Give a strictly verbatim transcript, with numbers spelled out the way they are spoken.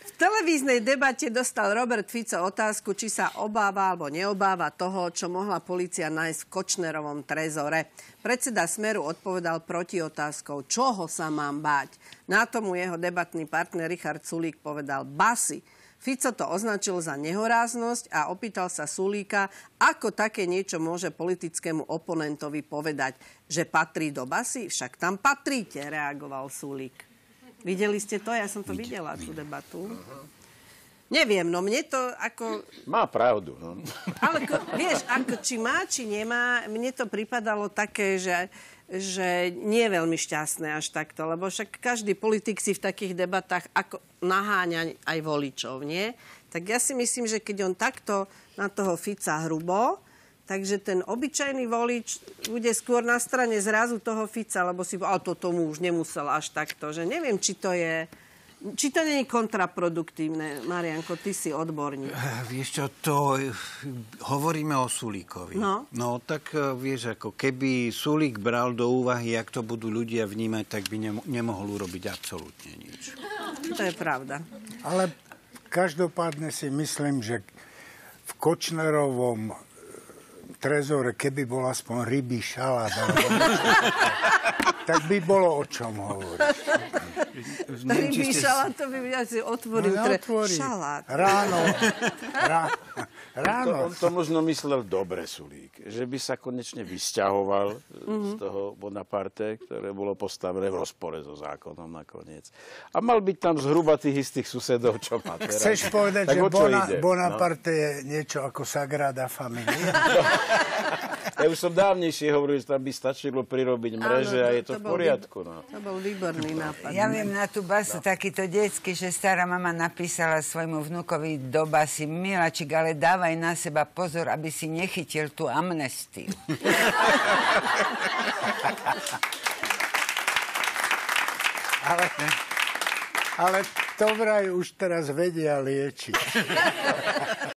V televíznej debate dostal Robert Fico otázku, či sa obáva alebo neobáva toho, čo mohla polícia nájsť v Kočnerovom trezore. Predseda Smeru odpovedal protiotázkou, čoho sa mám báť. Na tomu jeho debatný partner Richard Sulík povedal basy. Fico to označil za nehoráznosť a opýtal sa Sulíka, ako také niečo môže politickému oponentovi povedať, že patrí do basy. Však tam patríte, reagoval Sulík. Videli ste to? Ja som to videla, tú debatu. Neviem, no mne to ako... Má pravdu, no. Ale vieš, ako či má, či nemá, mne to pripadalo také, že, že nie je veľmi šťastné až takto, lebo však každý politik si v takých debatách ako naháňa aj voličov, nie? Tak ja si myslím, že keď on takto na toho Fica hrubo, takže ten obyčajný volič bude skôr na strane zrazu toho Fica, lebo si povedal, to tomu už nemusel až takto, že neviem, či to je, či to nie je kontraproduktívne. Marianko, ty si odborník. Vieš čo, to hovoríme o Sulíkovi. No. No, tak vieš, ako keby Sulík bral do úvahy, jak to budú ľudia vnímať, tak by nemo- nemohol urobiť absolútne nič. To je pravda. Ale každopádne si myslím, že v Kočnerovom trezore, keby bol aspoň rybí šalát, tak by bolo o čom hovoriť. Rybí šalát, to by asi otvoril. No, tre... otvorí. Šalát. Ráno. Rá... Ráno. To, on to možno myslel dobre, Sulík, že by sa konečne vysťahoval mm-hmm. z toho Bonaparte, ktoré bolo postavené v rozpore so zákonom nakoniec. A mal byť tam zhruba tých istých susedov, čo má teraz. Chceš povedať, tak že Bona, ide? Bonaparte no? je niečo ako Sagrada Familia? Ja už som dávnejšie hovoril, že tam by stačilo prirobiť mreže. Áno, to, a je to, to v poriadku. No. To bol výborný nápad. Ja viem na tú basu no. takýto detský, že stará mama napísala svojmu vnukovi do basy, Miláčik, ale dávaj na seba pozor, aby si nechytil tú amnestiu. ale, ale to vraj už teraz vedia liečiť.